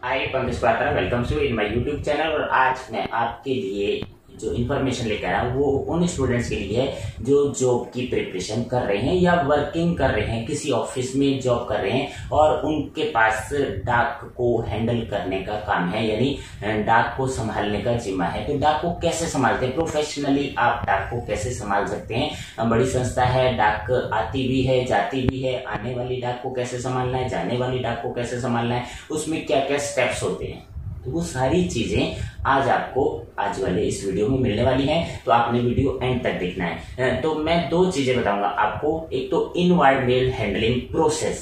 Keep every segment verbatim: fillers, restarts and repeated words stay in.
Hi Pankaj Patra, welcome to in my YouTube channel. और आज मैं आपके लिए जो इन्फॉर्मेशन लेकर आया वो उन स्टूडेंट्स के लिए है जो जॉब की प्रिपरेशन कर रहे हैं या वर्किंग कर रहे हैं, किसी ऑफिस में जॉब कर रहे हैं और उनके पास डाक को हैंडल करने का काम है, यानी डाक को संभालने का जिम्मा है। तो डाक को कैसे संभालते हैं, प्रोफेशनली आप डाक को कैसे संभाल सकते हैं। बड़ी संस्था है, डाक आती भी है जाती भी है। आने वाली डाक को कैसे संभालना है, जाने वाली डाक को कैसे संभालना है, उसमें क्या क्या स्टेप्स होते हैं, तो वो सारी चीजें आज आपको आज वाले इस वीडियो में मिलने वाली हैं। तो आपने वीडियो एंड तक देखना है। तो मैं दो चीजें बताऊंगा आपको, एक तो inward mail handling process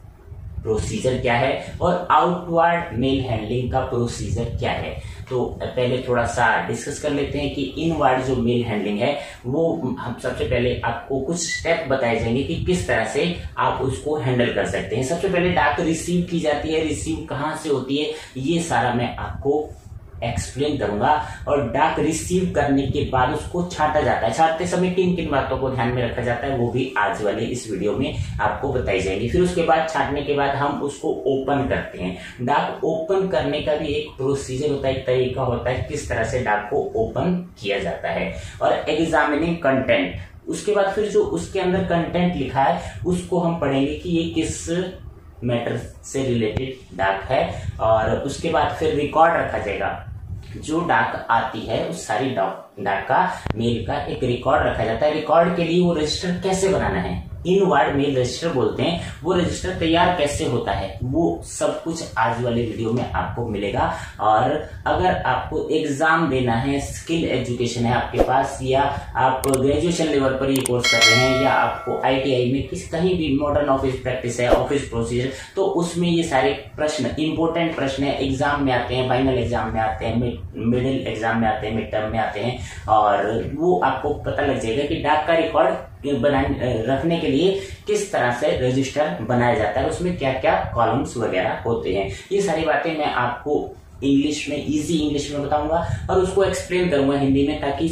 procedure क्या है और आउटवर्ड मेल हैंडलिंग का प्रोसीजर क्या है। तो पहले थोड़ा सा डिस्कस कर लेते हैं कि इनवर्ड जो मेल हैंडलिंग है वो हम सबसे पहले आपको कुछ स्टेप बताए जाएंगे कि किस तरह से आप उसको हैंडल कर सकते हैं। सबसे पहले डाक रिसीव की जाती है, रिसीव कहाँ से होती है ये सारा मैं आपको एक्सप्लेन करूंगा। और डाक रिसीव करने के बाद उसको छांटा जाता है, छांटते समय किन किन बातों को ध्यान में रखा जाता है वो भी आज वाले इस वीडियो में आपको बताई जाएंगी। फिर उसके बाद छांटने के बाद हम उसको ओपन करते हैं। डाक ओपन करने का भी एक प्रोसीजर होता है, एक तरीका होता है किस तरह से डाक को ओपन किया जाता है। और एग्जामिनिंग कंटेंट, उसके बाद फिर जो उसके अंदर कंटेंट लिखा है उसको हम पढ़ेंगे कि ये किस मैटर से रिलेटेड डाक है। और उसके बाद फिर रिकॉर्ड रखा जाएगा, जो डाक आती है उस सारी डाक का मेल का एक रिकॉर्ड रखा जाता है। रिकॉर्ड के लिए वो रजिस्टर कैसे बनाना है, इनवर्ड मेल रजिस्टर बोलते हैं, वो रजिस्टर तैयार कैसे होता है वो सब कुछ आज वाले वीडियो में आपको मिलेगा। और अगर आपको एग्जाम देना है, स्किल एजुकेशन है आपके पास, या आप ग्रेजुएशन लेवल पर ये कोर्स कर रहे हैं, या आपको आईटीआई में किस कहीं भी मॉडर्न ऑफिस प्रैक्टिस है, ऑफिस प्रोसीजर, तो उसमें ये सारे प्रश्न इंपोर्टेंट प्रश्न है, एग्जाम में आते हैं, फाइनल एग्जाम में आते हैं, मिडिल एग्जाम में आते हैं, मिड टर्म में आते हैं। और वो आपको पता लग जाएगा कि डाक का रिकॉर्ड बनाने रखने के लिए किस तरह से रजिस्टर बनाया जाता है, उसमें क्या क्या कॉलम्स वगैरह होते हैं। ये सारी बातें मैं आपको इंग्लिश में, इजी इंग्लिश में बताऊंगा और उसको एक्सप्लेन करूंगा हिंदी में, ताकि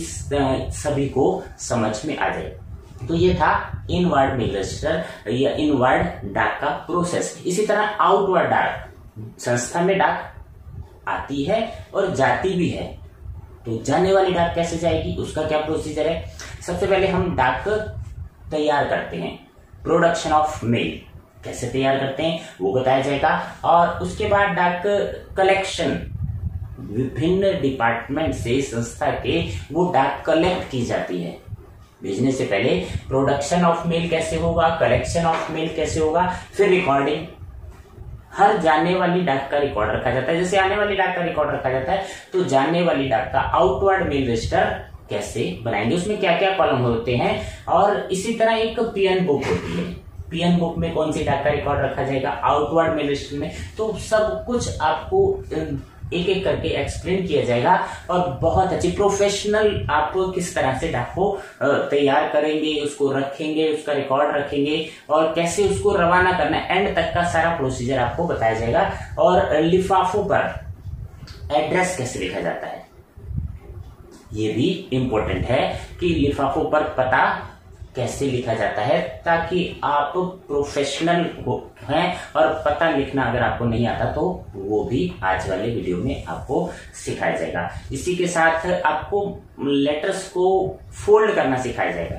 सभी को समझ में आ जाए। तो ये था इनवर्ड मेल रजिस्टर या इनवर्ड डाक का प्रोसेस। इसी तरह आउटवर्ड डाक, संस्था में डाक आती है और जाती भी है। तो जाने वाली डाक कैसे जाएगी, उसका क्या प्रोसीजर है। सबसे पहले हम डाक तैयार करते हैं, प्रोडक्शन ऑफ मेल कैसे तैयार करते हैं वो बताया जाएगा। और उसके बाद डाक कलेक्शन, विभिन्न डिपार्टमेंट से संस्था के वो डाक कलेक्ट की जाती है। भेजने से पहले प्रोडक्शन ऑफ मेल कैसे होगा, कलेक्शन ऑफ मेल कैसे होगा, फिर रिकॉर्डिंग। हर जाने वाली डाक का रिकॉर्ड रखा जाता है, जैसे आने वाली डाक का रिकॉर्ड रखा जाता है, तो जाने वाली डाक का आउटवर्ड मेल रजिस्टर कैसे बनाएंगे, उसमें क्या क्या कॉलम होते हैं। और इसी तरह एक पीएन बुक होती है, पीएन बुक में कौन सी डाक का रिकॉर्ड रखा जाएगा, आउटवर्ड मेल रजिस्टर में। तो सब कुछ आपको एक एक करके एक्सप्लेन किया जाएगा और बहुत अच्छी प्रोफेशनल आप किस तरह से डाक को तैयार करेंगे, उसको रखेंगे, उसका रिकॉर्ड रखेंगे और कैसे उसको रवाना करना है, एंड तक का सारा प्रोसीजर आपको बताया जाएगा। और लिफाफों पर एड्रेस कैसे लिखा जाता है ये भी इंपॉर्टेंट है कि लिफाफों पर पता कैसे लिखा जाता है, ताकि आप प्रोफेशनल हैं और पता लिखना अगर आपको नहीं आता तो वो भी आज वाले वीडियो में आपको सिखाया जाएगा। इसी के साथ आपको लेटर्स को फोल्ड करना सिखाया जाएगा,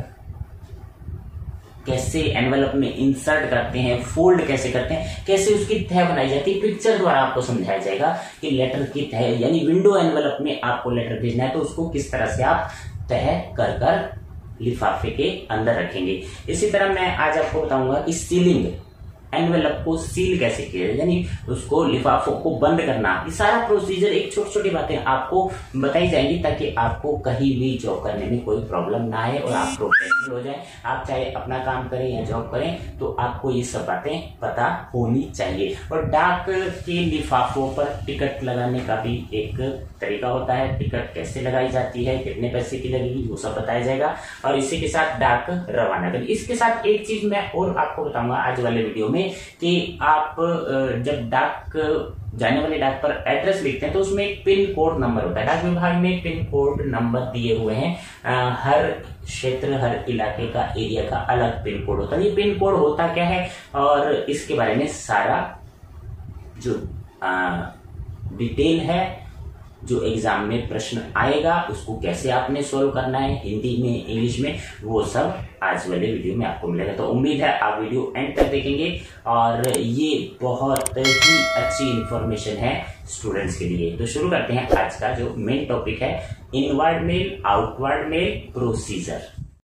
कैसे एनवेलप में इंसर्ट करते हैं, फोल्ड कैसे करते हैं, कैसे उसकी तह बनाई जाती है, पिक्चर द्वारा आपको समझाया जाएगा कि लेटर की तह, यानी विंडो एनवेलप में आपको लेटर भेजना है तो उसको किस तरह से आप तह कर कर लिफाफे के अंदर रखेंगे। इसी तरह मैं आज आपको बताऊंगा कि सीलिंग, एनवेलप को सील कैसे किया, यानी उसको लिफाफों को बंद करना, ये सारा प्रोसीजर, एक छोटी छोटी बातें आपको बताई जाएंगी ताकि आपको कहीं भी जॉब करने में कोई प्रॉब्लम ना आए और आप प्रोफेशनल हो जाए। आप चाहे अपना काम करें या जॉब करें तो आपको ये सब बातें पता होनी चाहिए। और डाक के लिफाफों पर टिकट लगाने का भी एक तरीका होता है, टिकट कैसे लगाई जाती है, कितने पैसे की लगेगी, वो सब बताया जाएगा। और इसी के साथ डाक रवाना करें। इसके साथ एक चीज मैं और आपको बताऊंगा आज वाले वीडियो में कि आप जब डाक जाने वाली डाक पर एड्रेस लिखते हैं तो उसमें एक पिन कोड नंबर होता है। डाक विभाग में पिन कोड नंबर दिए हुए हैं, आ, हर क्षेत्र, हर इलाके का, एरिया का अलग पिन कोड होता है। ये पिन कोड होता क्या है और इसके बारे में सारा जो आ, डिटेल है। जो एग्जाम में प्रश्न आएगा उसको कैसे आपने सोल्व करना है, हिंदी में, इंग्लिश में, वो सब आज वाले वीडियो में आपको मिलेगा। तो उम्मीद है आप वीडियो एंड तक देखेंगे और ये बहुत ही अच्छी इंफॉर्मेशन है स्टूडेंट्स के लिए। तो शुरू करते हैं आज का जो मेन टॉपिक है, inward mail, outward mail procedure.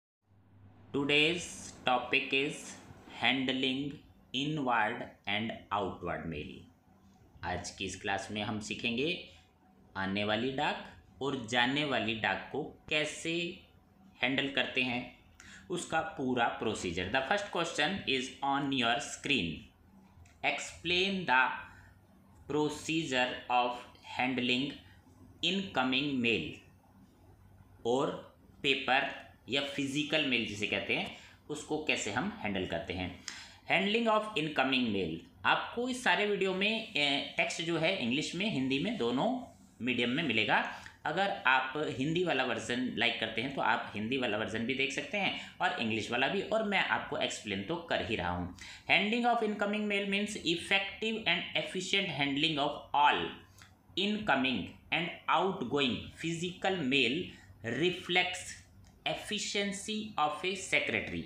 Today's topic is handling inward and outward mail. आज की इस क्लास में हम सीखेंगे आने वाली डाक और जाने वाली डाक को कैसे हैंडल करते हैं, उसका पूरा procedure. The first question is on your screen. Explain the procedure of handling incoming mail और पेपर या फिजिकल मेल जिसे कहते हैं, उसको कैसे हम हैंडल करते हैं। हैंडलिंग ऑफ इनकमिंग मेल, आपको इस सारे वीडियो में टेक्स्ट जो है इंग्लिश में, हिंदी में, दोनों मीडियम में मिलेगा। अगर आप हिंदी वाला वर्जन लाइक करते हैं तो आप हिंदी वाला वर्जन भी देख सकते हैं और इंग्लिश वाला भी, और मैं आपको एक्सप्लेन तो कर ही रहा हूँ। Handling of incoming mail means effective and efficient handling of all incoming and outgoing physical mail reflects efficiency of a secretary.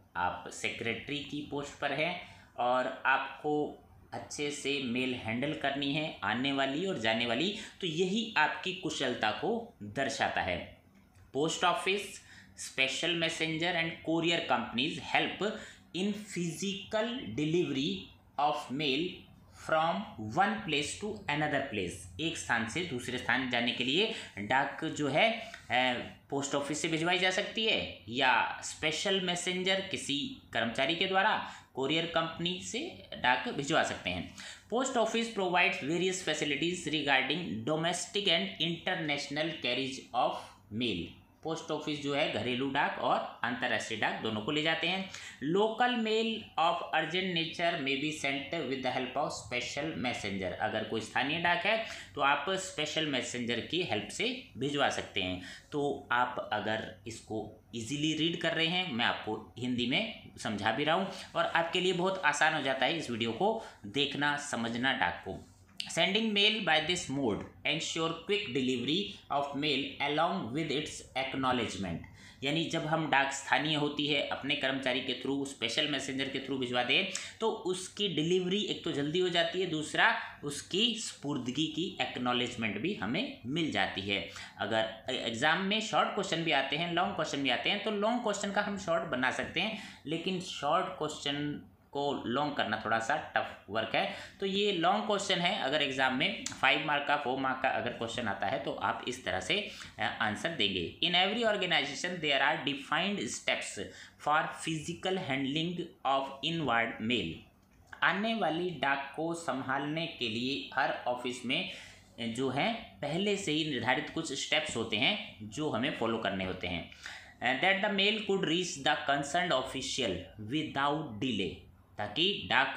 आप सेक्रेटरी की पोस्ट पर हैं और आपको अच्छे से मेल हैंडल करनी है, आने वाली और जाने वाली, तो यही आपकी कुशलता को दर्शाता है। Post office, special messenger and courier companies help in physical delivery of mail from one place to another place. एक स्थान से दूसरे स्थान जाने के लिए डाक जो है पोस्ट ऑफिस से भिजवाई जा सकती है, या स्पेशल मैसेंजर किसी कर्मचारी के द्वारा, कोरियर कंपनी से डाक भिजवा सकते हैं। Post office provides various facilities regarding domestic and international carriage of mail. Post office जो है घरेलू डाक और अंतर्राष्ट्रीय डाक दोनों को ले जाते हैं। Local mail of urgent nature may be sent with the help of special messenger. अगर कोई स्थानीय डाक है तो आप स्पेशल मैसेंजर की हेल्प से भिजवा सकते हैं। तो आप अगर इसको इजीली रीड कर रहे हैं, मैं आपको हिंदी में समझा भी रहा हूँ और आपके लिए बहुत आसान हो जाता है इस वीडियो को देखना, समझना डाक को। Sending mail by this mode ensure quick delivery of mail along with its acknowledgement। यानी जब हम डाक स्थानीय होती है अपने कर्मचारी के थ्रू, स्पेशल मैसेंजर के थ्रू भिजवा दें तो उसकी डिलीवरी एक तो जल्दी हो जाती है, दूसरा उसकी स्पुर्दगी की एक्नॉलेजमेंट भी हमें मिल जाती है। अगर एग्जाम में शॉर्ट क्वेश्चन भी आते हैं, लॉन्ग क्वेश्चन भी आते हैं, तो लॉन्ग क्वेश्चन का हम शॉर्ट बना सकते हैं, लेकिन शॉर्ट क्वेश्चन को लॉन्ग करना थोड़ा सा टफ वर्क है। तो ये लॉन्ग क्वेश्चन है। अगर एग्जाम में फाइव मार्क का, फोर मार्क का अगर क्वेश्चन आता है तो आप इस तरह से आंसर देंगे। In every organisation there are defined steps for physical handling of inward mail. आने वाली डाक को संभालने के लिए हर ऑफिस में जो है पहले से ही निर्धारित कुछ स्टेप्स होते हैं जो हमें फॉलो करने होते हैं। That the mail could reach the concerned official without delay, ताकि डाक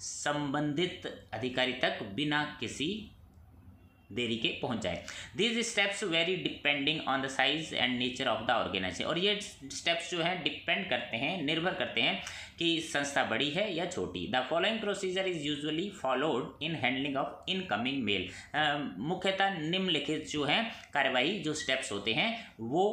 संबंधित अधिकारी तक बिना किसी देरी के पहुंच जाए। These steps vary depending on the size and nature of the organisation. और ये स्टेप्स जो हैं डिपेंड करते हैं, निर्भर करते हैं कि संस्था बड़ी है या छोटी। The following procedure is usually followed in handling of incoming mail. मुख्यतः निम्नलिखित जो हैं कार्यवाही, जो स्टेप्स होते हैं, वो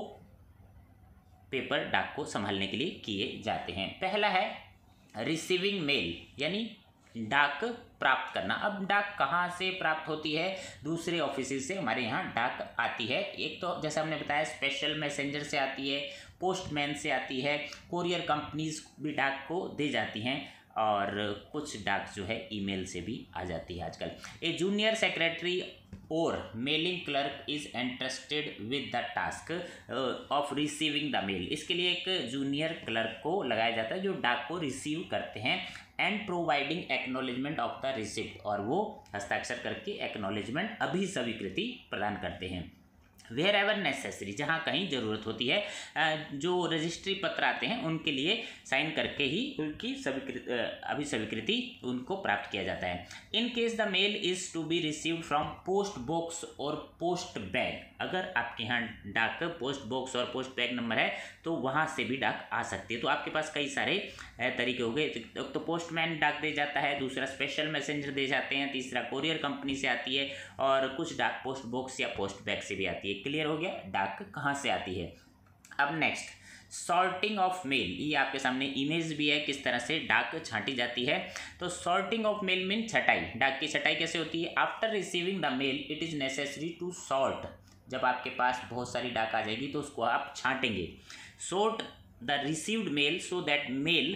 पेपर डाक को संभालने के लिए किए जाते हैं। पहला है रिसीविंग मेल, यानी डाक प्राप्त करना। अब डाक कहाँ से प्राप्त होती है? दूसरे ऑफिस से हमारे यहाँ डाक आती है। एक तो जैसा हमने बताया स्पेशल मैसेंजर से आती है, पोस्टमैन से आती है, कोरियर कंपनीज भी डाक को दे जाती हैं, और कुछ डाक जो है ईमेल से भी आ जाती है आजकल। ए जूनियर सेक्रेटरी और mailing clerk is entrusted with the task of receiving the mail. इसके लिए एक जूनियर क्लर्क को लगाया जाता है जो डाक को रिसीव करते हैं, and providing acknowledgement of the receipt, और वो हस्ताक्षर करके एक्नॉलेजमेंट, अभी स्वीकृति प्रदान करते हैं। वेयर एवर नेसेसरी, जहाँ कहीं ज़रूरत होती है, जो रजिस्ट्री पत्र आते हैं उनके लिए साइन करके ही उनकी स्वीकृति अभी स्वीकृति उनको प्राप्त किया जाता है। In case the mail is to be received from post box और पोस्ट बैग, अगर आपके यहाँ डाक पोस्ट बॉक्स और पोस्ट बैग नंबर है तो वहाँ से भी डाक आ सकती है। तो आपके पास कई सारे तरीके हो गए, तो पोस्टमैन डाक दे जाता है, दूसरा स्पेशल मैसेंजर दे जाते हैं, तीसरा कोरियर कंपनी से आती है, और कुछ डाक पोस्ट बॉक्स या पोस्ट बैग से भी आती है। क्लियर हो गया डाक कहाँ से आती है। अब नेक्स्ट सॉर्टिंग ऑफ मेल, ये आपके सामने इमेज भी है किस तरह से डाक छांटी जाती है। तो सॉर्टिंग ऑफ मेल मीन छटाई, डाक की छटाई कैसे होती है। After receiving the mail it is necessary to sort, जब आपके पास बहुत सारी डाक आ जाएगी तो उसको आप छांटेंगे। Sort the received mail so that mail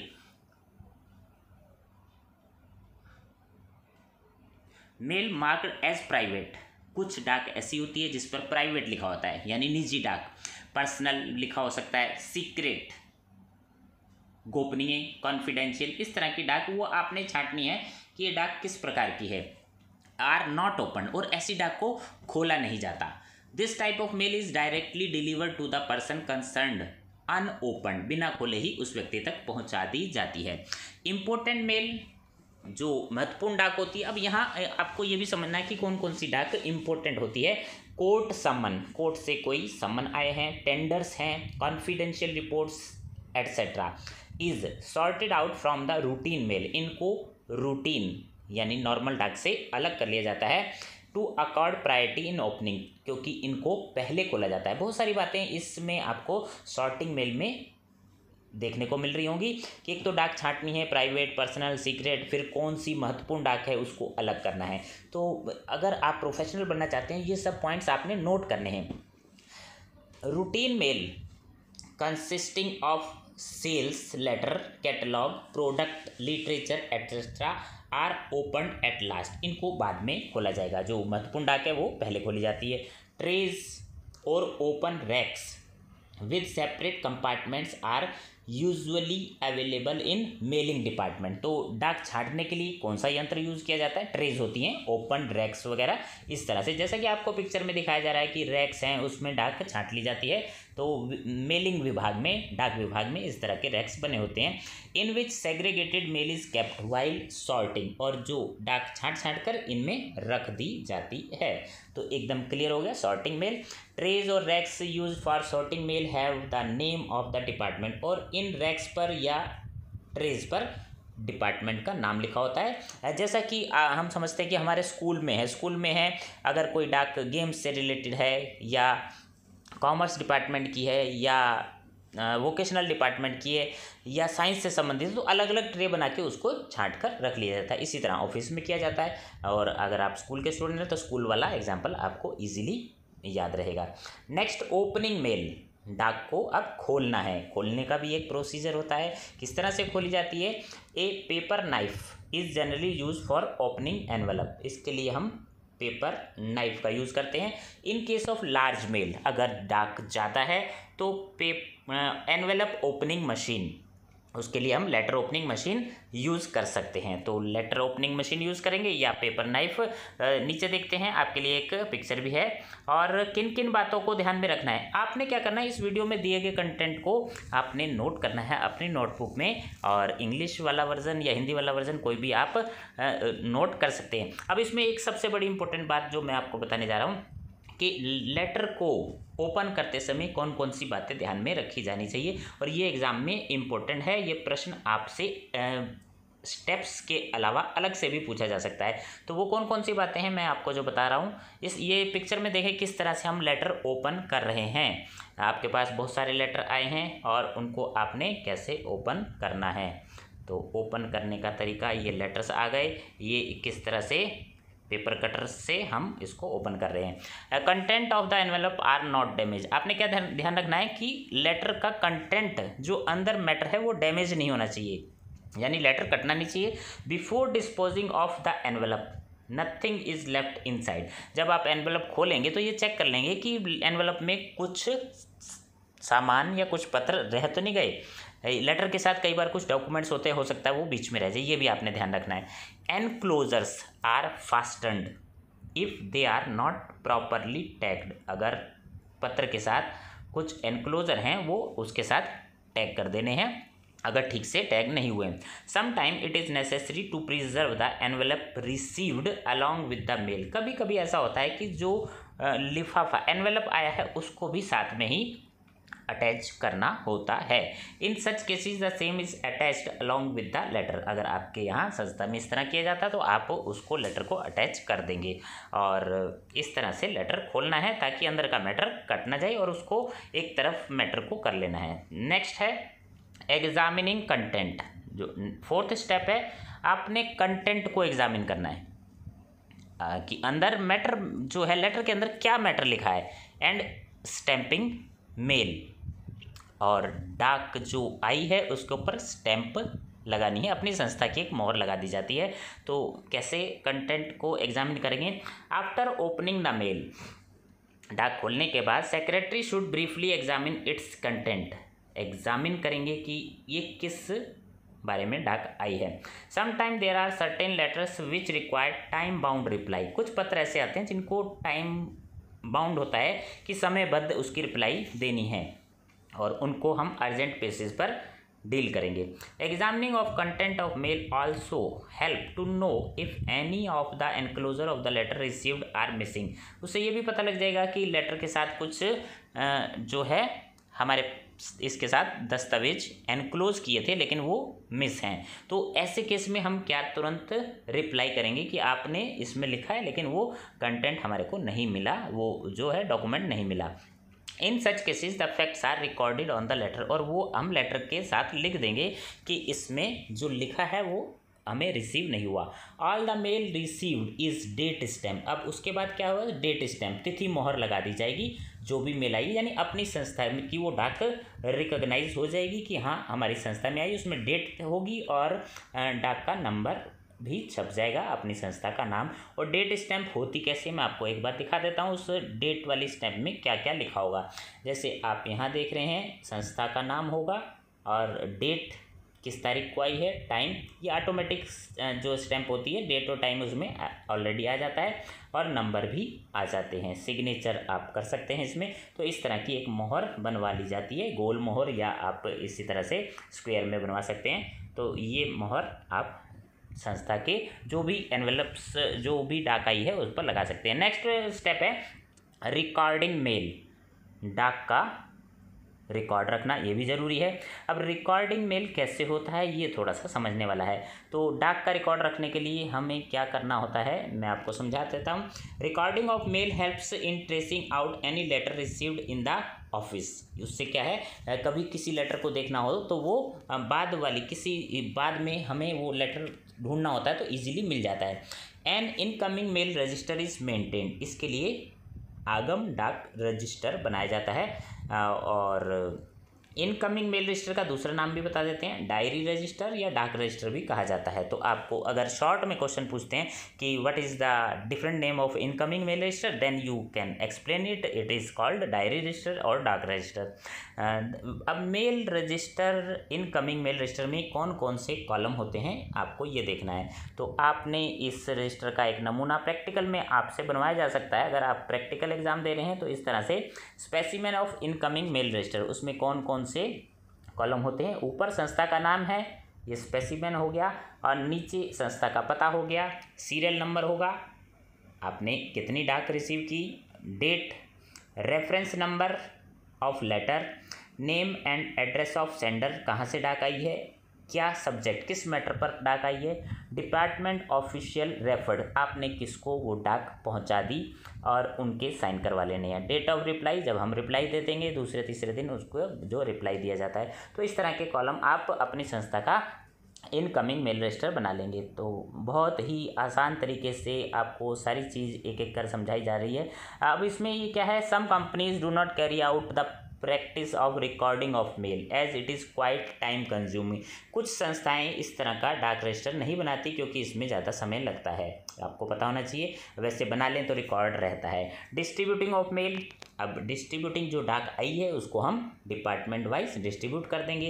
mail marked as private, कुछ डाक ऐसी होती है जिस पर प्राइवेट लिखा होता है यानी निजी डाक, पर्सनल लिखा हो सकता है, सीक्रेट गोपनीय, कॉन्फिडेंशियल, इस तरह की डाक वो आपने छांटनी है कि ये डाक किस प्रकार की है। आर नॉट ओपन, और ऐसी डाक को खोला नहीं जाता। This type of mail is directly delivered to the person concerned unopened, बिना खोले ही उस व्यक्ति तक पहुंचा दी जाती है। इंपॉर्टेंट मेल, जो महत्वपूर्ण डाक होती है। अब यहाँ आपको ये भी समझना है कि कौन कौन सी डाक इंपॉर्टेंट होती है। कोर्ट समन, कोर्ट से कोई समन आए हैं, टेंडर्स हैं, confidential reports etcetera, is sorted out from the routine mail, इनको रूटीन यानी नॉर्मल डाक से अलग कर लिया जाता है। To accord priority in opening, क्योंकि इनको पहले खोला जाता है। बहुत सारी बातें इसमें आपको सॉर्टिंग मेल में देखने को मिल रही होंगी कि एक तो डाक छांटनी है, प्राइवेट, पर्सनल, सीक्रेट, फिर कौन सी महत्वपूर्ण डाक है उसको अलग करना है। तो अगर आप प्रोफेशनल बनना चाहते हैं ये सब पॉइंट्स आपने नोट करने हैं। Routine mail consisting of sales letter, catalogue, product, literature etcetera are open at last, इनको बाद में खोला जाएगा। जो महत्वपूर्ण डाक है वो पहले खोली जाती है। ट्रेज और open racks with separate compartments are usually available in mailing department. तो डाक छांटने के लिए कौन सा यंत्र यूज़ किया जाता है, ट्रेज होती हैं, ओपन रैक्स वगैरह इस तरह से, जैसा कि आपको पिक्चर में दिखाया जा रहा है कि रैक्स हैं उसमें डाक छांट ली जाती है। तो मेलिंग विभाग में, डाक विभाग में इस तरह के रैक्स बने होते हैं। In which segregated mail is kept while sorting, और जो डाक छांट छांट कर इनमें रख दी जाती है। तो एकदम क्लियर हो गया सॉर्टिंग मेल। ट्रेज और racks use for sorting mail have the name of the department, और इन रैक्स पर या ट्रेज पर डिपार्टमेंट का नाम लिखा होता है। जैसा कि आ, हम समझते हैं कि हमारे स्कूल में है, स्कूल में है अगर कोई डाक गेम्स से रिलेटेड है या कॉमर्स डिपार्टमेंट की है या वोकेशनल डिपार्टमेंट की है या साइंस से संबंधित, तो अलग अलग ट्रे बना के उसको छांट कर रख लिया जाता है। इसी तरह ऑफिस में किया जाता है, और अगर आप स्कूल के स्टूडेंट हैं तो स्कूल वाला एग्जाम्पल आपको ईजिली याद रहेगा। नेक्स्ट ओपनिंग मेल, डाक को अब खोलना है, खोलने का भी एक प्रोसीजर होता है। किस तरह से खोली जाती है। A paper knife is generally use for opening envelope, इसके लिए हम पेपर नाइफ का यूज़ करते हैं। In case of large mail, अगर डाक ज़्यादा है तो पे एनवेलप ओपनिंग मशीन, उसके लिए हम लेटर ओपनिंग मशीन यूज़ कर सकते हैं। तो लेटर ओपनिंग मशीन यूज़ करेंगे या पेपर नाइफ। नीचे देखते हैं, आपके लिए एक पिक्चर भी है, और किन किन बातों को ध्यान में रखना है। आपने क्या करना है, इस वीडियो में दिए गए कंटेंट को आपने नोट करना है अपनी नोटबुक में, और इंग्लिश वाला वर्जन या हिंदी वाला वर्जन कोई भी आप नोट कर सकते हैं। अब इसमें एक सबसे बड़ी इंपॉर्टेंट बात जो मैं आपको बताने जा रहा हूँ कि लेटर को ओपन करते समय कौन कौन सी बातें ध्यान में रखी जानी चाहिए, और ये एग्ज़ाम में इम्पोर्टेंट है। ये प्रश्न आपसे स्टेप्स के अलावा अलग से भी पूछा जा सकता है। तो वो कौन कौन सी बातें हैं मैं आपको जो बता रहा हूँ, इस ये पिक्चर में देखें किस तरह से हम लेटर ओपन कर रहे हैं। आपके पास बहुत सारे लेटर आए हैं और उनको आपने कैसे ओपन करना है। तो ओपन करने का तरीका, ये लेटर्स आ गए, ये किस तरह से पेपर कटर से हम इसको ओपन कर रहे हैं। Content of the envelope are not damage, आपने क्या ध्यान ध्यान रखना है कि लेटर का कंटेंट जो अंदर मैटर है वो डैमेज नहीं होना चाहिए, यानी लेटर कटना नहीं चाहिए। Before disposing of the envelope nothing is left inside, जब आप एनवेलप खोलेंगे तो ये चेक कर लेंगे कि एनवेलप में कुछ सामान या कुछ पत्र रह तो नहीं गए। लेटर के साथ कई बार कुछ डॉक्यूमेंट्स होते हैं, हो सकता है वो बीच में रह जाए, ये भी आपने ध्यान रखना है। Enclosures are fastened if they are not properly tagged, अगर पत्र के साथ कुछ एनक्लोजर हैं वो उसके साथ टैग कर देने हैं अगर ठीक से टैग नहीं हुए। Some time it is necessary to preserve the envelope received along with the mail. कभी कभी ऐसा होता है कि जो लिफाफा एनवेलप आया है उसको भी साथ में ही अटैच करना होता है। In such cases the same is attached along with the letter. अगर आपके यहाँ संस्था में इस तरह किया जाता है तो आप उसको लेटर को अटैच कर देंगे और इस तरह से लेटर खोलना है ताकि अंदर का मैटर कट ना जाए और उसको एक तरफ मैटर को कर लेना है। नेक्स्ट है एग्जामिनिंग कंटेंट। जो फोर्थ स्टेप है, आपने कंटेंट को एग्जामिन करना है आ, कि अंदर मैटर जो है लेटर के अंदर क्या मैटर लिखा है। एंड स्टैंपिंग मेल, और डाक जो आई है उसके ऊपर स्टैंप लगानी है, अपनी संस्था की एक मोहर लगा दी जाती है। तो कैसे कंटेंट को एग्जामिन करेंगे? आफ्टर ओपनिंग द मेल, डाक खोलने के बाद secretary should briefly examine its content. Examine करेंगे कि ये किस बारे में डाक आई है। Sometime there are certain letters which require time bound reply. कुछ पत्र ऐसे आते हैं जिनको टाइम बाउंड होता है कि समयबद्ध उसकी रिप्लाई देनी है और उनको हम अर्जेंट बेसिस पर डील करेंगे। Examining of content of mail also help to know if any of the enclosure of the letter received are missing. उससे ये भी पता लग जाएगा कि लेटर के साथ कुछ जो है हमारे इसके साथ दस्तावेज एनक्लोज किए थे लेकिन वो मिस हैं। तो ऐसे केस में हम क्या तुरंत रिप्लाई करेंगे कि आपने इसमें लिखा है लेकिन वो कंटेंट हमारे को नहीं मिला, वो जो है डॉक्यूमेंट नहीं मिला। In such cases the facts are recorded on the letter, और वो हम लेटर के साथ लिख देंगे कि इसमें जो लिखा है वो हमें रिसीव नहीं हुआ। All the mail received is date stamp. अब उसके बाद क्या होगा? डेट स्टैम्प, तिथि मोहर लगा दी जाएगी जो भी मेल आई, यानी अपनी संस्था में की वो डाक रिकॉग्नाइज हो जाएगी कि हाँ हमारी संस्था में आई, उसमें डेट होगी और डाक का नंबर भी छप जाएगा, अपनी संस्था का नाम। और डेट स्टैम्प होती कैसे, मैं आपको एक बार दिखा देता हूँ उस डेट वाली स्टैम्प में क्या क्या लिखा होगा। जैसे आप यहाँ देख रहे हैं संस्था का नाम होगा और डेट किस तारीख को आई है, टाइम, ये ऑटोमेटिक जो स्टैम्प होती है डेट और टाइम उसमें ऑलरेडी आ जाता है और नंबर भी आ जाते हैं। सिग्नेचर आप कर सकते हैं इसमें। तो इस तरह की एक मोहर बनवा ली जाती है, गोल मोहर, या आप इसी तरह से स्क्वायर में बनवा सकते हैं। तो ये मोहर आप संस्था के जो भी एनवेलप्स जो भी डाक आई है उस पर लगा सकते हैं। नेक्स्ट स्टेप है रिकॉर्डिंग मेल। डाक का रिकॉर्ड रखना ये भी ज़रूरी है। अब रिकॉर्डिंग मेल कैसे होता है ये थोड़ा सा समझने वाला है। तो डाक का रिकॉर्ड रखने के लिए हमें क्या करना होता है मैं आपको समझा देता हूँ। Recording of mail helps in tracing out any letter received in the office. उससे क्या है, कभी किसी लेटर को देखना हो तो वो बाद वाली किसी बाद में हमें वो लेटर ढूंढना होता है तो ईजिली मिल जाता है। An incoming mail register is maintain. इसके लिए आगम डाक रजिस्टर बनाया जाता है। और इनकमिंग मेल रजिस्टर का दूसरा नाम भी बता देते हैं, डायरी रजिस्टर या डाक रजिस्टर भी कहा जाता है। तो आपको अगर शॉर्ट में क्वेश्चन पूछते हैं कि what is the different name of incoming mail register, then you can explain it, it is called diary register और डाक रजिस्टर। अब mail register, incoming mail register में कौन कौन से कॉलम होते हैं आपको ये देखना है। तो आपने इस रजिस्टर का एक नमूना प्रैक्टिकल में आपसे बनवाया जा सकता है। अगर आप प्रैक्टिकल एग्जाम दे रहे हैं तो इस तरह से specimen of incoming mail register, उसमें कौन कौन से कॉलम होते हैं। ऊपर संस्था का नाम है, ये स्पेसिमेन हो गया, और नीचे संस्था का पता हो गया, सीरियल नंबर होगा, आपने कितनी डाक रिसीव की, date, reference number of letter, name and address of sender, कहाँ से डाक आई है, क्या सब्जेक्ट, किस मैटर पर डाक आई है, डिपार्टमेंट ऑफिशियल रेफर्ड, आपने किसको वो डाक पहुंचा दी और उनके साइन करवा लेने हैं, डेट ऑफ रिप्लाई, जब हम रिप्लाई दे देंगे दूसरे तीसरे दिन उसको जो रिप्लाई दिया जाता है। तो इस तरह के कॉलम आप अपनी संस्था का इनकमिंग मेल रजिस्टर बना लेंगे। तो बहुत ही आसान तरीके से आपको सारी चीज़ एक एक कर समझाई जा रही है। अब इसमें ये क्या है, some companies do not carry out the practice of recording of mail as it is quite time consuming. कुछ संस्थाएं इस तरह का डाक रजिस्टर नहीं बनाती क्योंकि इसमें ज़्यादा समय लगता है, आपको पता होना चाहिए। वैसे बना लें तो रिकॉर्ड रहता है। डिस्ट्रीब्यूटिंग ऑफ मेल, अब डिस्ट्रीब्यूटिंग जो डाक आई है उसको हम डिपार्टमेंट वाइज डिस्ट्रीब्यूट कर देंगे।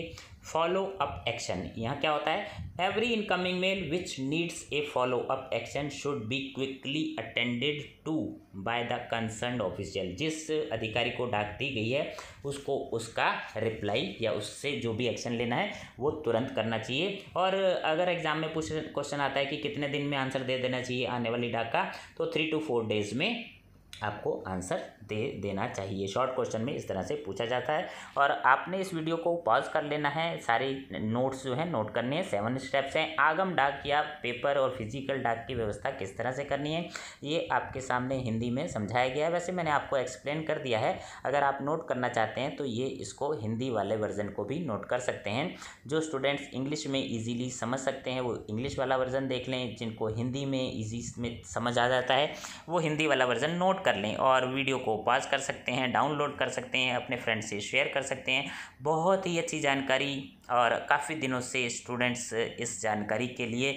फॉलो अप एक्शन, यहाँ क्या होता है, every incoming mail which needs a follow up action should be quickly attended to by the concern official. जिस अधिकारी को डाक दी गई है उसको उसका रिप्लाई या उससे जो भी एक्शन लेना है वो तुरंत करना चाहिए। और अगर एग्जाम में पूछ क्वेश्चन आता है कि कितने दिन में आंसर दे देना चाहिए आने वाली डाक का, तो थ्री टू फोर डेज में आपको आंसर दे देना चाहिए। शॉर्ट क्वेश्चन में इस तरह से पूछा जाता है। और आपने इस वीडियो को पॉज कर लेना है, सारी नोट्स जो है नोट करनी है। सेवन स्टेप्स हैं आगम डाक या पेपर और फिजिकल डाक की व्यवस्था किस तरह से करनी है, ये आपके सामने हिंदी में समझाया गया है। वैसे मैंने आपको एक्सप्लेन कर दिया है, अगर आप नोट करना चाहते हैं तो ये इसको हिंदी वाले वर्जन को भी नोट कर सकते हैं। जो स्टूडेंट्स इंग्लिश में ईजीली समझ सकते हैं वो इंग्लिश वाला वर्जन देख लें, जिनको हिंदी में ईजी में समझ आ जाता है वो हिंदी वाला वर्जन नोट कर लें और वीडियो को पॉज कर सकते हैं, डाउनलोड कर सकते हैं, अपने फ्रेंड से शेयर कर सकते हैं। बहुत ही अच्छी जानकारी और काफ़ी दिनों से स्टूडेंट्स इस जानकारी के लिए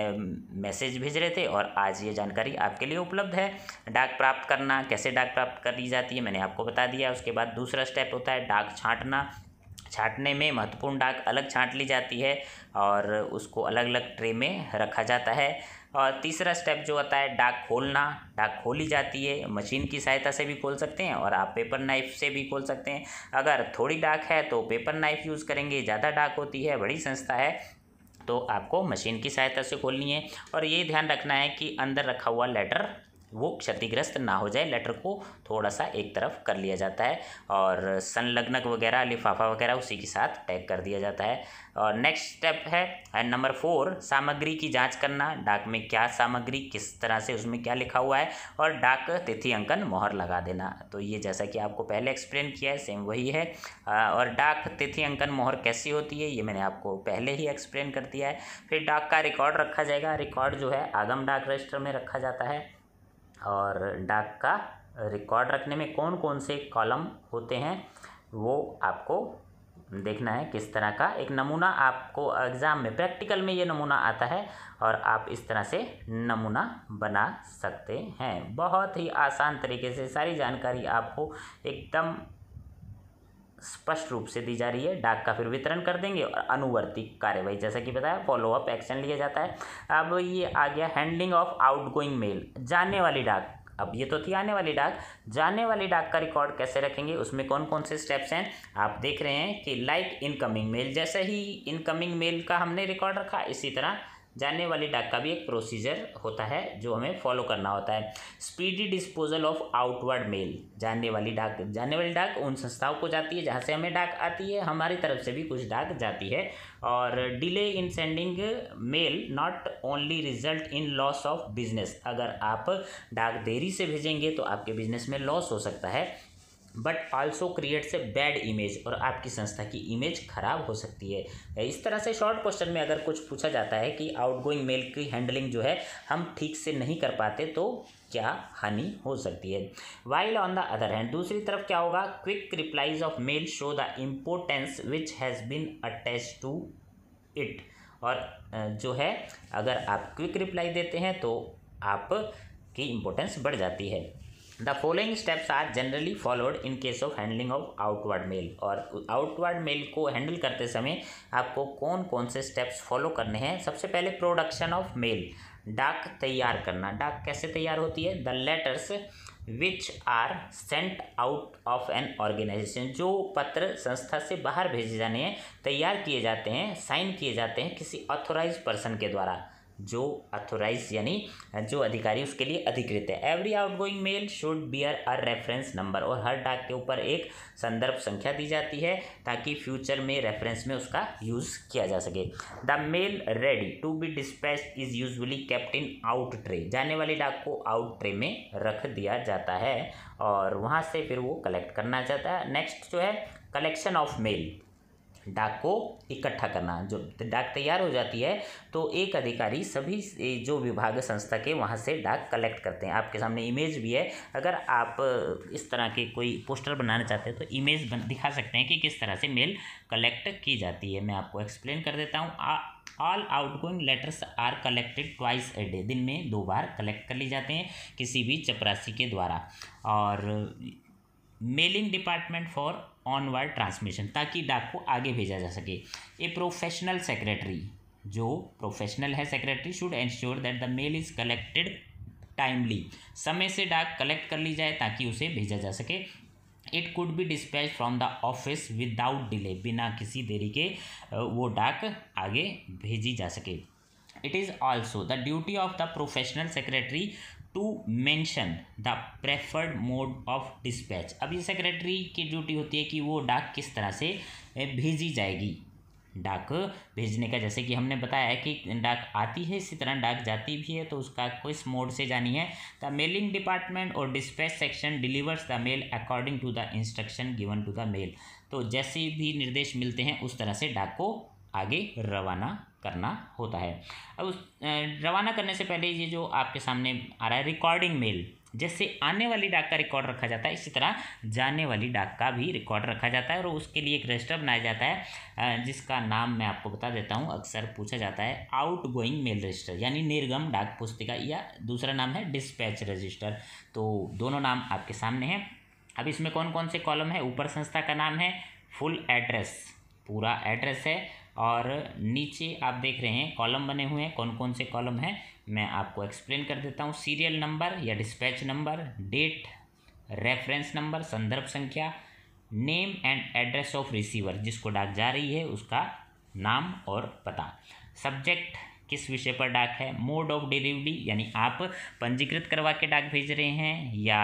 मैसेज भेज रहे थे और आज ये जानकारी आपके लिए उपलब्ध है। डाक प्राप्त करना, कैसे डाक प्राप्त करी जाती है मैंने आपको बता दिया। उसके बाद दूसरा स्टेप होता है डाक छाँटना। छाँटने में महत्वपूर्ण डाक अलग छाँट ली जाती है और उसको अलग अलग ट्रे में रखा जाता है। और तीसरा स्टेप जो होता है डाक खोलना, डाक खोली जाती है, मशीन की सहायता से भी खोल सकते हैं और आप पेपर नाइफ से भी खोल सकते हैं। अगर थोड़ी डाक है तो पेपर नाइफ यूज़ करेंगे, ज़्यादा डाक होती है, बड़ी संस्था है तो आपको मशीन की सहायता से खोलनी है। और ये ध्यान रखना है कि अंदर रखा हुआ लेटर वो क्षतिग्रस्त ना हो जाए, लेटर को थोड़ा सा एक तरफ कर लिया जाता है और संलग्नक वगैरह लिफाफा वगैरह उसी के साथ टैग कर दिया जाता है। और नेक्स्ट स्टेप है नंबर फोर, सामग्री की जांच करना। डाक में क्या सामग्री, किस तरह से उसमें क्या लिखा हुआ है और डाक तिथि अंकन मोहर लगा देना। तो ये जैसा कि आपको पहले एक्सप्लेन किया है सेम वही है। और डाक तिथि अंकन मोहर कैसी होती है ये मैंने आपको पहले ही एक्सप्लेन कर दिया है। फिर डाक का रिकॉर्ड रखा जाएगा। रिकॉर्ड जो है आगम डाक रजिस्टर में रखा जाता है। और डाक का रिकॉर्ड रखने में कौन कौन से कॉलम होते हैं वो आपको देखना है किस तरह का। एक नमूना आपको एग्ज़ाम में प्रैक्टिकल में ये नमूना आता है और आप इस तरह से नमूना बना सकते हैं। बहुत ही आसान तरीके से सारी जानकारी आपको एकदम स्पष्ट रूप से दी जा रही है। डाक का फिर वितरण कर देंगे और अनुवर्ती कार्यवाही जैसा कि बताया फॉलो अप एक्शन लिया जाता है। अब ये आ गया हैंडलिंग ऑफ आउटगोइंग मेल, जाने वाली डाक। अब ये तो थी आने वाली डाक, जाने वाली डाक का रिकॉर्ड कैसे रखेंगे, उसमें कौन कौन से स्टेप्स हैं आप देख रहे हैं कि लाइक इनकमिंग मेल, जैसे ही इनकमिंग मेल का हमने रिकॉर्ड रखा इसी तरह जाने वाली डाक का भी एक प्रोसीजर होता है जो हमें फॉलो करना होता है। Speedy disposal of outward mail, जाने वाली डाक जाने वाली डाक उन संस्थाओं को जाती है जहाँ से हमें डाक आती है, हमारी तरफ से भी कुछ डाक जाती है। और delay in sending mail not only result in loss of business, अगर आप डाक देरी से भेजेंगे तो आपके बिजनेस में लॉस हो सकता है, but also creates a bad image, और आपकी संस्था की इमेज खराब हो सकती है। इस तरह से शॉर्ट क्वेश्चन में अगर कुछ पूछा जाता है कि आउटगोइंग मेल की हैंडलिंग जो है हम ठीक से नहीं कर पाते तो क्या हानि हो सकती है। While on the other hand, दूसरी तरफ क्या होगा, quick replies of mail show the importance which has been attached to it, और जो है अगर आप क्विक रिप्लाई देते हैं तो आपकी इम्पोर्टेंस बढ़ जाती है। The following steps are generally followed in case of handling of outward mail, और आउटवर्ड मेल को हैंडल करते समय आपको कौन कौन से स्टेप्स फॉलो करने हैं। सबसे पहले प्रोडक्शन ऑफ मेल, डाक तैयार करना। डाक कैसे तैयार होती है, the letters which are sent out of an organisation, जो पत्र संस्था से बाहर भेजे जाने हैं तैयार किए जाते हैं, साइन किए जाते हैं किसी ऑथोराइज पर्सन के द्वारा, जो अथोराइज यानी जो अधिकारी उसके लिए अधिकृत है। Every outgoing mail should bear a reference number, और हर डाक के ऊपर एक संदर्भ संख्या दी जाती है ताकि फ्यूचर में रेफरेंस में उसका यूज़ किया जा सके। The mail ready to be dispatched is usually kept in out tray, जाने वाली डाक को आउट ट्रे में रख दिया जाता है और वहाँ से फिर वो कलेक्ट करना चाहता है। नेक्स्ट जो है कलेक्शन ऑफ मेल, डाक को इकट्ठा करना। जो डाक तैयार हो जाती है तो एक अधिकारी सभी जो विभाग संस्था के वहाँ से डाक कलेक्ट करते हैं। आपके सामने इमेज भी है, अगर आप इस तरह के कोई पोस्टर बनाना चाहते हैं तो इमेज दिखा सकते हैं कि किस तरह से मेल कलेक्ट की जाती है। मैं आपको एक्सप्लेन कर देता हूँ। All outgoing letters are collected twice a day, दिन में दो बार कलेक्ट कर ली जाते हैं किसी भी चपरासी के द्वारा। और mailing department for onward transmission, ताकि डाक को आगे भेजा जा सके। ए प्रोफेशनल सेक्रेटरी, जो प्रोफेशनल है secretary, should ensure that the mail is collected timely, समय से डाक कलेक्ट कर ली जाए ताकि उसे भेजा जा सके। It could be dispatch from the office without delay, बिना किसी देरी के वो डाक आगे भेजी जा सके। It is also the duty of the professional secretary to mention the preferred mode of dispatch. अब ये सेक्रेटरी की ड्यूटी होती है कि वो डाक किस तरह से भेजी जाएगी। डाक भेजने का, जैसे कि हमने बताया है कि डाक आती है इसी तरह डाक जाती भी है, तो उसका किस मोड से जानी है। द मेलिंग डिपार्टमेंट और dispatch section delivers the mail according to the instruction given to the mail. तो जैसे भी निर्देश मिलते हैं उस तरह से डाक को आगे रवाना करना होता है। अब उस रवाना करने से पहले ये जो आपके सामने आ रहा है रिकॉर्डिंग मेल, जैसे आने वाली डाक का रिकॉर्ड रखा जाता है इसी तरह जाने वाली डाक का भी रिकॉर्ड रखा जाता है, और उसके लिए एक रजिस्टर बनाया जाता है जिसका नाम मैं आपको बता देता हूँ, अक्सर पूछा जाता है आउट गोइंग मेल रजिस्टर, यानी निर्गम डाक पुस्तिका, या दूसरा नाम है डिस्पैच रजिस्टर। तो दोनों नाम आपके सामने हैं। अब इसमें कौन कौन से कॉलम है? ऊपर संस्था का नाम है, फुल एड्रेस, पूरा एड्रेस है, और नीचे आप देख रहे हैं कॉलम बने हुए हैं। कौन कौन से कॉलम हैं मैं आपको एक्सप्लेन कर देता हूँ। सीरियल नंबर या dispatch number, date, reference number, संदर्भ संख्या, name and address of receiver, जिसको डाक जा रही है उसका नाम और पता, सब्जेक्ट, किस विषय पर डाक है, मोड ऑफ डिलीवरी, यानी आप पंजीकृत करवा के डाक भेज रहे हैं या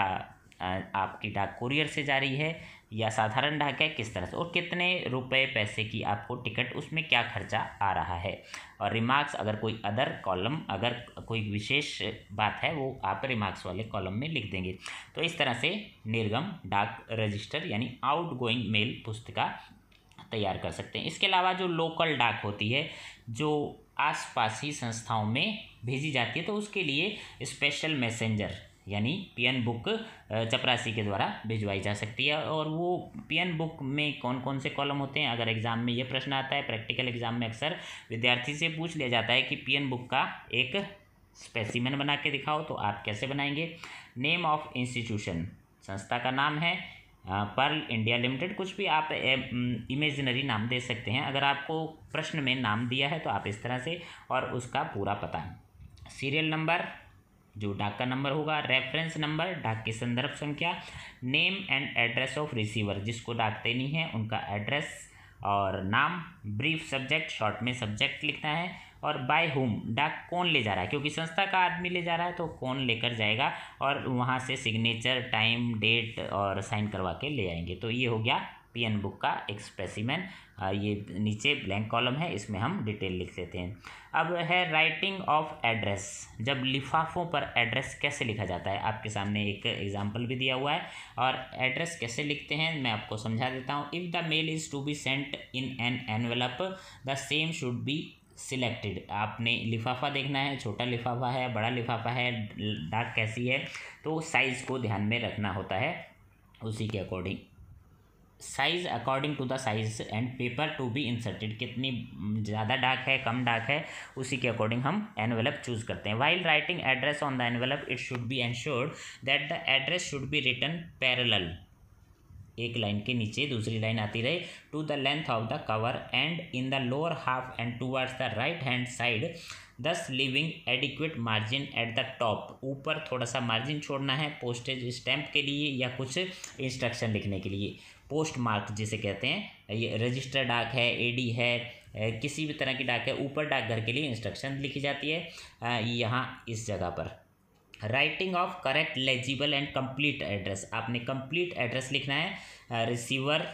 आपकी डाक कुरियर से जा रही है या साधारण डाक है, किस तरह से, और कितने रुपए पैसे की आपको टिकट, उसमें क्या खर्चा आ रहा है। और रिमार्क्स, अगर कोई अदर कॉलम, अगर कोई विशेष बात है वो आप रिमार्क्स वाले कॉलम में लिख देंगे। तो इस तरह से निर्गम डाक रजिस्टर यानी आउट गोइंग मेल पुस्तिका तैयार कर सकते हैं। इसके अलावा जो लोकल डाक होती है जो आसपास ही संस्थाओं में भेजी जाती है, तो उसके लिए स्पेशल मैसेंजर यानी पीएन बुक चपरासी के द्वारा भिजवाई जा सकती है। और वो पीएन बुक में कौन कौन से कॉलम होते हैं, अगर एग्जाम में ये प्रश्न आता है, प्रैक्टिकल एग्जाम में अक्सर विद्यार्थी से पूछ लिया जाता है कि पीएन बुक का एक स्पेसिमेन बना के दिखाओ, तो आप कैसे बनाएंगे। नेम ऑफ इंस्टीट्यूशन, संस्था का नाम है पर्ल इंडिया लिमिटेड, कुछ भी आप इमेजिनरी नाम दे सकते हैं। अगर आपको प्रश्न में नाम दिया है तो आप इस तरह से, और उसका पूरा पता। सीरियल नंबर जो डाक का नंबर होगा, रेफरेंस नंबर डाक की संदर्भ संख्या, name and address of receiver जिसको डाक देनी है उनका एड्रेस और नाम, ब्रीफ सब्जेक्ट, शॉर्ट में सब्जेक्ट लिखना है, और बाय हुम डाक कौन ले जा रहा है, क्योंकि संस्था का आदमी ले जा रहा है तो कौन लेकर जाएगा, और वहाँ से सिग्नेचर, टाइम, डेट और साइन करवा के ले आएंगे। तो ये हो गया पीएन बुक का एक स्पेसिमेन। ये नीचे ब्लैंक कॉलम है, इसमें हम डिटेल लिख लेते हैं। अब है राइटिंग ऑफ एड्रेस, जब लिफाफों पर एड्रेस कैसे लिखा जाता है, आपके सामने एक एग्जांपल भी दिया हुआ है, और एड्रेस कैसे लिखते हैं मैं आपको समझा देता हूँ। If the mail is to be sent in an envelope the same should be selected, आपने लिफाफा देखना है, छोटा लिफाफा है, बड़ा लिफाफा है, डाक कैसी है, तो साइज़ को ध्यान में रखना होता है। उसी के according size according to the size and paper to be inserted, कितनी ज़्यादा डाक है, कम डाक है, उसी के अकॉर्डिंग हम एनवेलप चूज़ करते हैं। While writing address on the envelope it should be ensured that the address should be written parallel, एक लाइन के नीचे दूसरी लाइन आती रहे, to the length of the cover and in the lower half and towards the right hand side, thus leaving adequate margin at the top, ऊपर थोड़ा सा margin छोड़ना है पोस्टेज स्टैंप के लिए या कुछ इंस्ट्रक्शन लिखने के लिए। पोस्ट मार्क जिसे कहते हैं, ये रजिस्टर डाक है, एडी है, किसी भी तरह की डाक है, ऊपर डाकघर के लिए इंस्ट्रक्शन लिखी जाती है यहाँ इस जगह पर। Writing of correct legible and complete address, आपने कंप्लीट एड्रेस लिखना है, रिसीवर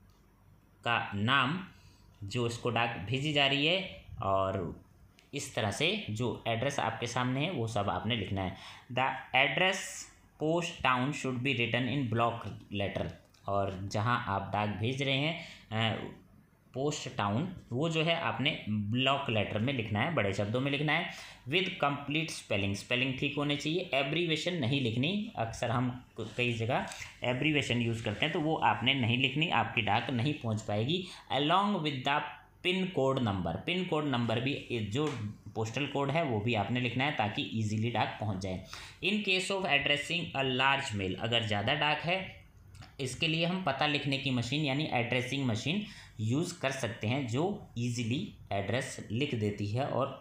का नाम जो इसको डाक भेजी जा रही है, और इस तरह से जो एड्रेस आपके सामने है वो सब आपने लिखना है। The address post town should be written in block letter, और जहां आप डाक भेज रहे हैं पोस्ट टाउन, वो जो है आपने ब्लॉक लेटर में लिखना है, बड़े शब्दों में लिखना है, विद कंप्लीट स्पेलिंग, स्पेलिंग ठीक होने चाहिए, एब्रीवेशन नहीं लिखनी, अक्सर हम कई जगह एब्रीवेशन यूज़ करते हैं तो वो आपने नहीं लिखनी, आपकी डाक नहीं पहुंच पाएगी। Along with the pin code number, pin code number भी जो पोस्टल कोड है वो भी आपने लिखना है ताकि इजीली डाक पहुंच जाए। In case of addressing a large mail, अगर ज़्यादा डाक है इसके लिए हम पता लिखने की मशीन यानी एड्रेसिंग मशीन यूज़ कर सकते हैं, जो ईजिली एड्रेस लिख देती है और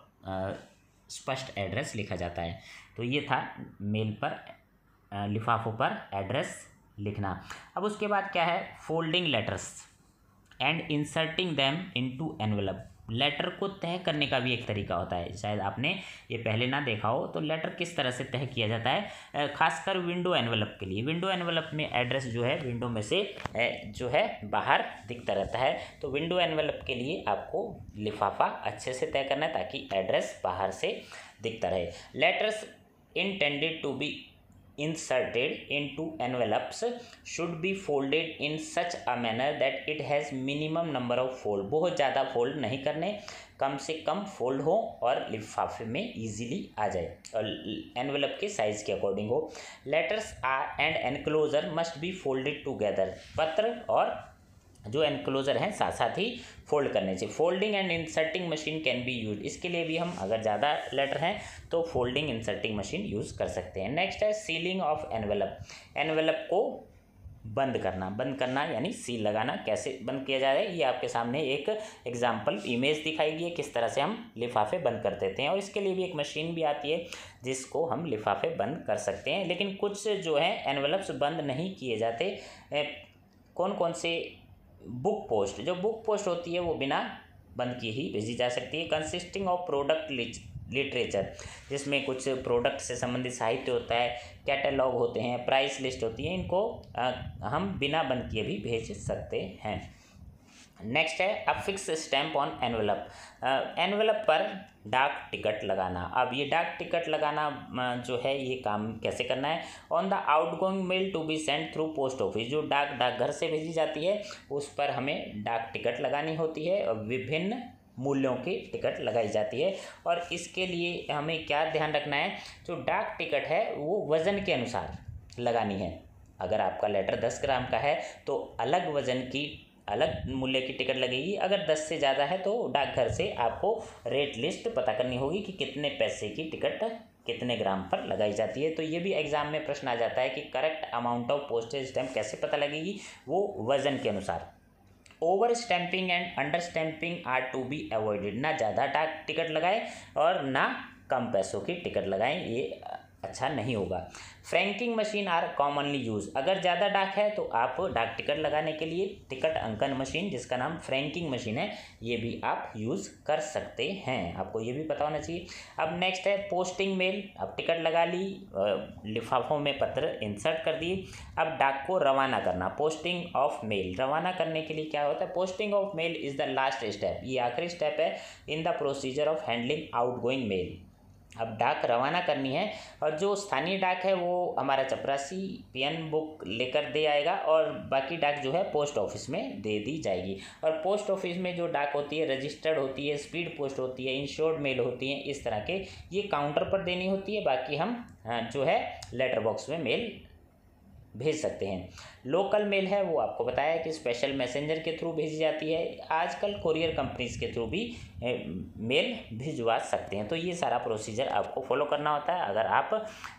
स्पष्ट एड्रेस लिखा जाता है। तो ये था मेल पर, लिफाफों पर एड्रेस लिखना। अब उसके बाद क्या है, folding letters and inserting them into envelope. Letter को तह करने का भी एक तरीका होता है, शायद आपने ये पहले ना देखा हो। तो लेटर किस तरह से तह किया जाता है, खासकर विंडो एनवेलप के लिए। विंडो एनवेलप में एड्रेस जो है विंडो में से जो है बाहर दिखता रहता है। तो विंडो एनवेलप के लिए आपको लिफाफा अच्छे से तय करना है ताकि एड्रेस बाहर से दिखता रहे। Letters intended to be inserted into envelopes should be folded in such a manner that it has minimum number of fold। बहुत ज़्यादा फोल्ड नहीं करने, कम से कम फोल्ड हो और लिफाफे में इजीली आ जाए और एनवेलप के साइज़ के अकॉर्डिंग हो। Letters are and enclosure must be folded together. पत्र और जो एनक्लोजर हैं साथ साथ ही फोल्ड करने चाहिए। Folding and inserting machine can be use. इसके लिए भी हम अगर ज़्यादा लेटर हैं तो फोल्डिंग इंसर्टिंग मशीन यूज़ कर सकते हैं। नेक्स्ट है सीलिंग ऑफ एनवेलप। एनवेलप को बंद करना, बंद करना यानी सील लगाना। कैसे बंद किया जा रहा है, ये आपके सामने एक एग्जाम्पल इमेज दिखाई गई है किस तरह से हम लिफाफे बंद कर देते हैं। और इसके लिए भी एक मशीन भी आती है जिसको हम लिफाफे बंद कर सकते हैं। लेकिन कुछ जो है एनवेलप्स बंद नहीं किए जाते। कौन कौन से, बुक पोस्ट, जो बुक पोस्ट होती है वो बिना बंद किए ही भेजी जा सकती है। कंसिस्टिंग ऑफ प्रोडक्ट लिटरेचर, जिसमें कुछ प्रोडक्ट से संबंधित साहित्य होता है, कैटलॉग होते हैं, प्राइस लिस्ट होती है, इनको आ, हम बिना बंद किए भी भेज सकते हैं। नेक्स्ट है affix stamp on envelope. Envelope पर डाक टिकट लगाना। अब ये डाक टिकट लगाना जो है ये काम कैसे करना है, on the outgoing mail to be send through post office. जो डाक डाकघर से भेजी जाती है उस पर हमें डाक टिकट लगानी होती है और विभिन्न मूल्यों की टिकट लगाई जाती है। और इसके लिए हमें क्या ध्यान रखना है, जो डाक टिकट है वो वज़न के अनुसार लगानी है। अगर आपका लेटर दस ग्राम का है तो अलग वज़न की अलग मूल्य की टिकट लगेगी। अगर दस से ज़्यादा है तो डाकघर से आपको रेट लिस्ट पता करनी होगी कि कितने पैसे की टिकट कितने ग्राम पर लगाई जाती है। तो ये भी एग्जाम में प्रश्न आ जाता है कि correct amount of postage stamp कैसे पता लगेगी, वो वज़न के अनुसार। Over stamping and under stamping are to be avoided. ना ज़्यादा डाक टिकट लगाएं और ना कम पैसों की टिकट लगाएं, ये अच्छा नहीं होगा। Franking machine are commonly use. अगर ज़्यादा डाक है तो आप डाक टिकट लगाने के लिए टिकट अंकन मशीन, जिसका नाम फ्रैंकिंग मशीन है, ये भी आप यूज़ कर सकते हैं। आपको ये भी पता होना चाहिए। अब नेक्स्ट है पोस्टिंग मेल। अब टिकट लगा ली, लिफाफों में पत्र इंसर्ट कर दिए। अब डाक को रवाना करना, पोस्टिंग ऑफ मेल। रवाना करने के लिए क्या होता है, posting of mail is the last step. ये आखिरी स्टेप है in the procedure of handling outgoing mail. अब डाक रवाना करनी है और जो स्थानीय डाक है वो हमारा चपरासी पीएन बुक लेकर दे आएगा और बाकी डाक जो है पोस्ट ऑफिस में दे दी जाएगी। और पोस्ट ऑफिस में जो डाक होती है रजिस्टर्ड होती है, स्पीड पोस्ट होती है, इंश्योर्ड मेल होती है, इस तरह के ये काउंटर पर देनी होती है। बाकी हम जो है लेटर बॉक्स में मेल भेज सकते हैं। लोकल मेल है वो आपको बताया कि स्पेशल मैसेंजर के थ्रू भेजी जाती है। आजकल कोरियर कंपनीज के थ्रू भी मेल भिजवा सकते हैं। तो ये सारा प्रोसीजर आपको फॉलो करना होता है अगर आप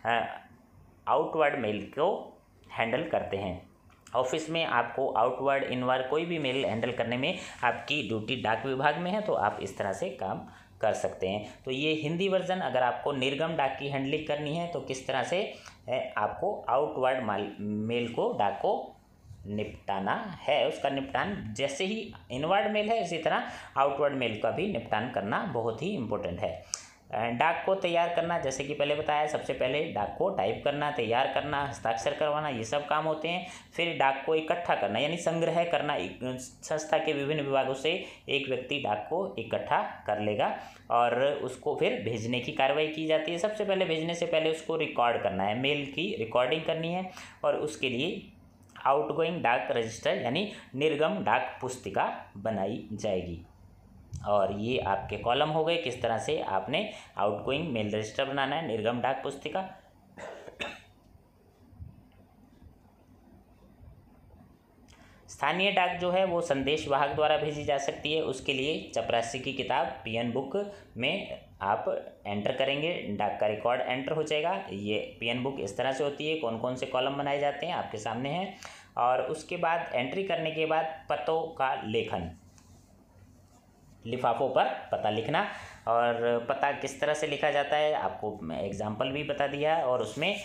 आउटवर्ड मेल को हैंडल करते हैं। ऑफिस में आपको आउटवर्ड इनवर्ड कोई भी मेल हैंडल करने में आपकी ड्यूटी डाक विभाग में है तो आप इस तरह से काम कर सकते हैं। तो ये हिंदी वर्जन। अगर आपको निर्गम डाक की हैंडलिंग करनी है तो किस तरह से आपको आउटवर्ड मेल को डाक को निपटाना है, उसका निपटान जैसे ही इनवर्ड मेल है इसी तरह आउटवर्ड मेल का भी निपटान करना बहुत ही इम्पोर्टेंट है। डाक को तैयार करना, जैसे कि पहले बताया, सबसे पहले डाक को टाइप करना, तैयार करना, हस्ताक्षर करवाना, ये सब काम होते हैं। फिर डाक को इकट्ठा करना यानी संग्रह करना। संस्था के विभिन्न विभागों से एक व्यक्ति डाक को इकट्ठा कर लेगा और उसको फिर भेजने की कार्रवाई की जाती है। सबसे पहले भेजने से पहले उसको रिकॉर्ड करना है, मेल की रिकॉर्डिंग करनी है और उसके लिए आउटगोइंग डाक रजिस्टर यानी निर्गम डाक पुस्तिका बनाई जाएगी। और ये आपके कॉलम हो गए किस तरह से आपने आउटगोइंग मेल रजिस्टर बनाना है, निर्गम डाक पुस्तिका। स्थानीय डाक जो है वो संदेश वाहक द्वारा भेजी जा सकती है। उसके लिए चपरासी की किताब पीएन बुक में आप एंटर करेंगे, डाक का रिकॉर्ड एंटर हो जाएगा। ये पीएन बुक इस तरह से होती है, कौन कौन से कॉलम बनाए जाते हैं आपके सामने हैं। और उसके बाद एंट्री करने के बाद पतों का लेखन, लिफाफों पर पता लिखना। और पता किस तरह से लिखा जाता है आपको मैं एग्जाम्पल भी बता दिया है। और उसमें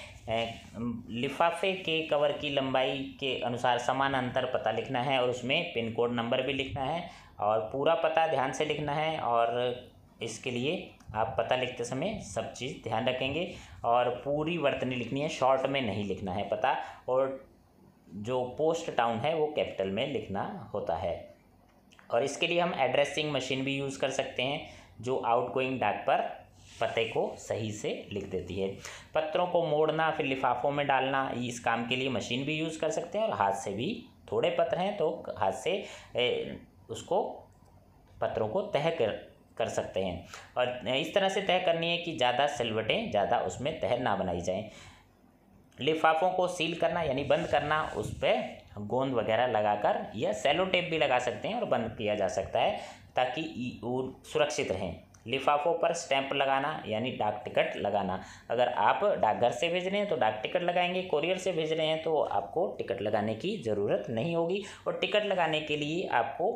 लिफाफे के कवर की लंबाई के अनुसार समान अंतर पता लिखना है और उसमें पिन कोड नंबर भी लिखना है और पूरा पता ध्यान से लिखना है। और इसके लिए आप पता लिखते समय सब चीज़ ध्यान रखेंगे और पूरी वर्तनी लिखनी है, शॉर्ट में नहीं लिखना है पता। और जो पोस्ट टाउन है वो कैपिटल में लिखना होता है। और इसके लिए हम एड्रेसिंग मशीन भी यूज़ कर सकते हैं जो आउटगोइंग डाक पर पते को सही से लिख देती है। पत्रों को मोड़ना फिर लिफाफों में डालना, इस काम के लिए मशीन भी यूज़ कर सकते हैं और हाथ से भी। थोड़े पत्र हैं तो हाथ से ए, उसको पत्रों को तह कर कर सकते हैं। और इस तरह से तह करनी है कि ज़्यादा सिलवटें ज़्यादा उसमें तह ना बनाई जाएँ। लिफाफों को सील करना यानी बंद करना, उस पर गोंद वगैरह लगाकर या सेलो टेप भी लगा सकते हैं और बंद किया जा सकता है ताकि वो सुरक्षित रहें। लिफाफों पर स्टैंप लगाना यानी डाक टिकट लगाना। अगर आप डाकघर से भेज रहे हैं तो डाक टिकट लगाएंगे, कोरियर से भेज रहे हैं तो आपको टिकट लगाने की ज़रूरत नहीं होगी। और टिकट लगाने के लिए आपको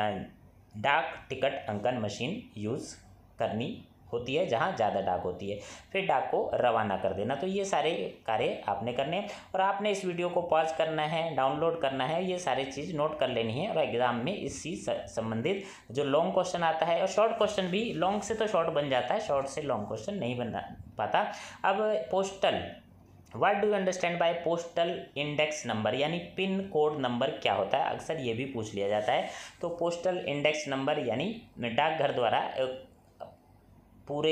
डाक टिकट अंकन मशीन यूज़ करनी होती है जहाँ ज़्यादा डाक होती है, फिर डाक को रवाना कर देना। तो ये सारे कार्य आपने करने हैं और आपने इस वीडियो को पॉज करना है, डाउनलोड करना है, ये सारी चीज़ नोट कर लेनी है। और एग्ज़ाम में इससे संबंधित जो लॉन्ग क्वेश्चन आता है और शॉर्ट क्वेश्चन भी, लॉन्ग से तो शॉर्ट बन जाता है, शॉर्ट से लॉन्ग क्वेश्चन नहीं बन पाता। अब postal, what do you understand by postal index number यानी पिन कोड नंबर क्या होता है, अक्सर ये भी पूछ लिया जाता है। तो पोस्टल इंडेक्स नंबर यानी डाकघर द्वारा पूरे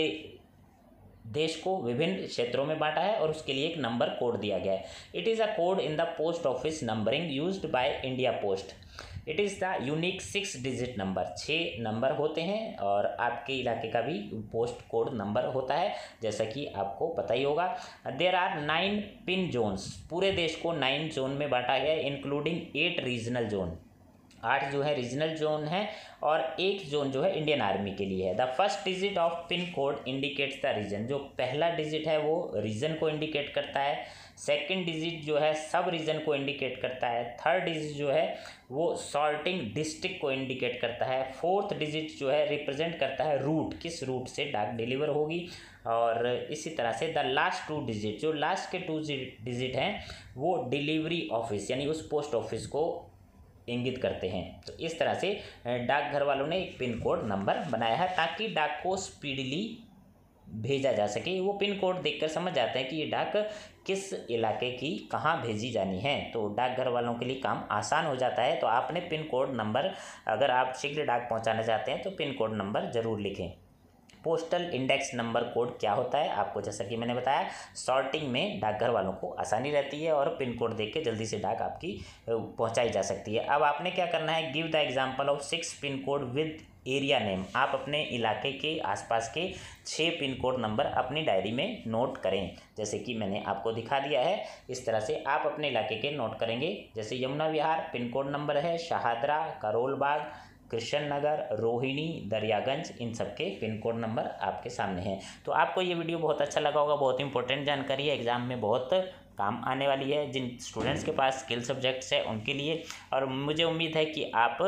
देश को विभिन्न क्षेत्रों में बांटा है और उसके लिए एक नंबर कोड दिया गया है। It is a code in the post office numbering used by India post. It is the unique six digit number, छः नंबर होते हैं। और आपके इलाके का भी पोस्ट कोड नंबर होता है जैसा कि आपको पता ही होगा। There are nine pin zones, पूरे देश को नाइन जोन में बांटा गया है इंक्लूडिंग एट रीजनल जोन, आठ जो है रीजनल जोन है और एक जोन जो है इंडियन आर्मी के लिए है। The first digit of pin code indicates the region, जो पहला डिजिट है वो रीजन को इंडिकेट करता है। सेकंड डिजिट जो है सब रीजन को इंडिकेट करता है। थर्ड डिजिट जो है वो सॉर्टिंग डिस्ट्रिक्ट को इंडिकेट करता है। फोर्थ डिजिट जो है रिप्रेजेंट करता है रूट, किस रूट से डाक डिलीवर होगी। और इसी तरह से द लास्ट टू डिजिट, जो लास्ट के टू डिजिट हैं वो डिलीवरी ऑफिस यानी उस पोस्ट ऑफिस को इंगित करते हैं। तो इस तरह से डाकघर वालों ने एक पिन कोड नंबर बनाया है ताकि डाक को स्पीडली भेजा जा सके। वो पिन कोड देखकर समझ जाते हैं कि ये डाक किस इलाके की कहाँ भेजी जानी है, तो डाकघर वालों के लिए काम आसान हो जाता है। तो आपने पिन कोड नंबर, अगर आप शीघ्र डाक पहुँचाना चाहते हैं तो पिन कोड नंबर ज़रूर लिखें। पोस्टल इंडेक्स नंबर कोड क्या होता है आपको जैसा कि मैंने बताया, सॉर्टिंग में डाकघर वालों को आसानी रहती है और पिन कोड देख के जल्दी से डाक आपकी पहुंचाई जा सकती है। अब आपने क्या करना है, give the example of six pin code with area name. आप अपने इलाके के आसपास के छः पिन कोड नंबर अपनी डायरी में नोट करें, जैसे कि मैंने आपको दिखा दिया है। इस तरह से आप अपने इलाके के नोट करेंगे। जैसे Yamuna Vihar pin code number है, शाहदरा, करोल बाग, कृष्ण नगर, रोहिणी, दरियागंज, इन सब के पिन कोड नंबर आपके सामने हैं। तो आपको ये वीडियो बहुत अच्छा लगा होगा, बहुत इंपॉर्टेंट जानकारी है, एग्जाम में बहुत काम आने वाली है जिन स्टूडेंट्स के पास स्किल सब्जेक्ट्स है उनके लिए। और मुझे उम्मीद है कि आप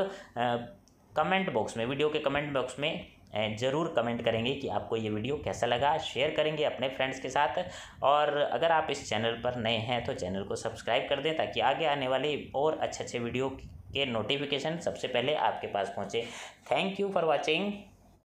कमेंट बॉक्स में, वीडियो के कमेंट बॉक्स में ज़रूर कमेंट करेंगे कि आपको ये वीडियो कैसा लगा, शेयर करेंगे अपने फ्रेंड्स के साथ। और अगर आप इस चैनल पर नए हैं तो चैनल को सब्सक्राइब कर दें ताकि आगे आने वाले और अच्छे अच्छे वीडियो के नोटिफिकेशन सबसे पहले आपके पास पहुंचे। Thank you for watching.